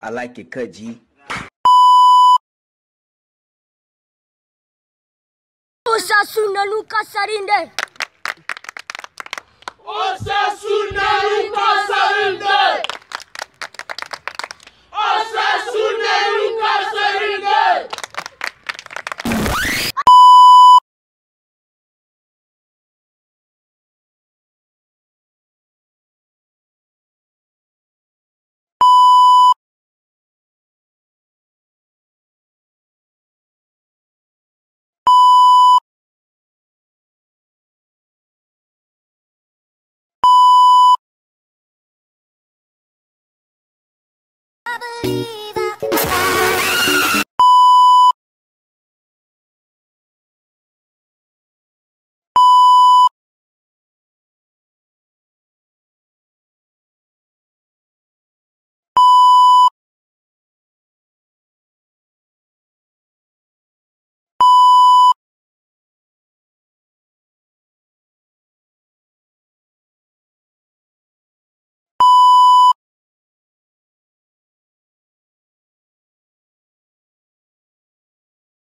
I like it cut, G. Osasuna Luka Sarinde. Osasuna Luka Sarinde. Osasuna Luka Sarinde. I believe